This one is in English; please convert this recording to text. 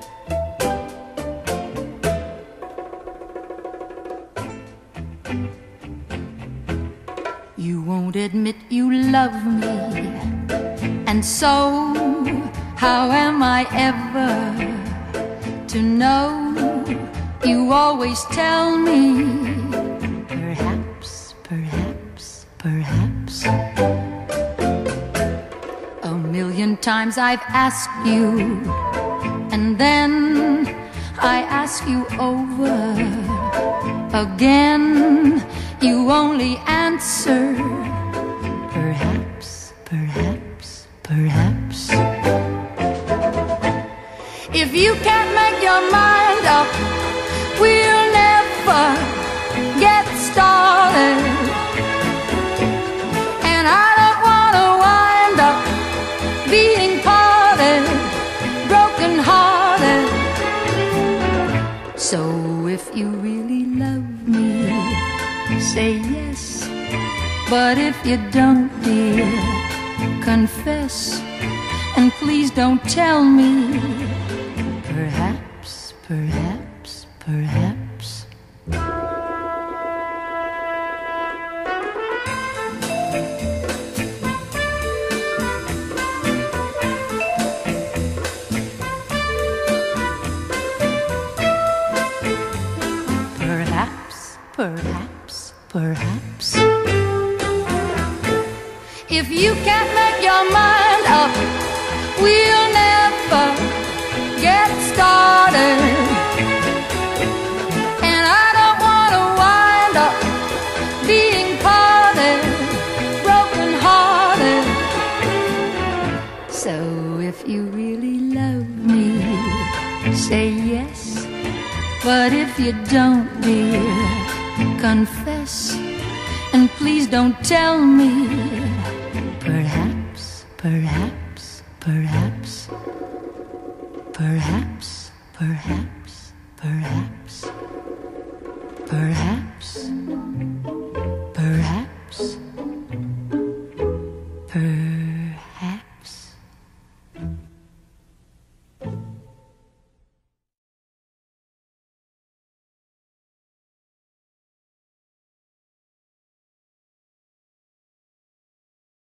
You won't admit you love me, and so how am I ever to know? You always tell me, perhaps, perhaps, perhaps. A million times I've asked you, and then I ask you over again. You only answer, perhaps, perhaps, perhaps. If you can't make your mind up, we'll never get started. And I don't want to wind up being parted, broken hearted. So if you really love me, say yes. But if you don't, dear, confess. And please don't tell me, perhaps, perhaps, perhaps. Perhaps, perhaps, perhaps. If you can't make your mind up, we'll never get started. And I don't want to wind up being parted, broken hearted. So if you really love me, say yes. But if you don't, dear, confess. And please don't tell me, perhaps, perhaps, perhaps, perhaps, perhaps, perhaps, perhaps.